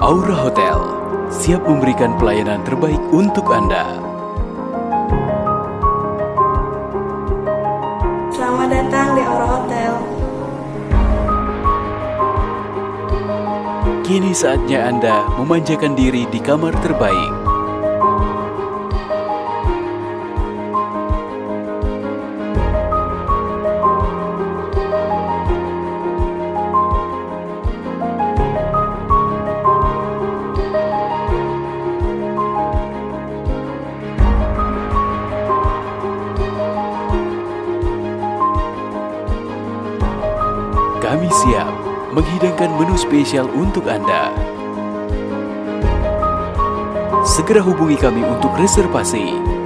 Aura Hotel siap memberikan pelayanan terbaik untuk Anda. Selamat datang di Aura Hotel. Kini saatnya Anda memanjakan diri di kamar terbaik. Kami siap menghidangkan menu spesial untuk Anda. Segera hubungi kami untuk reservasi.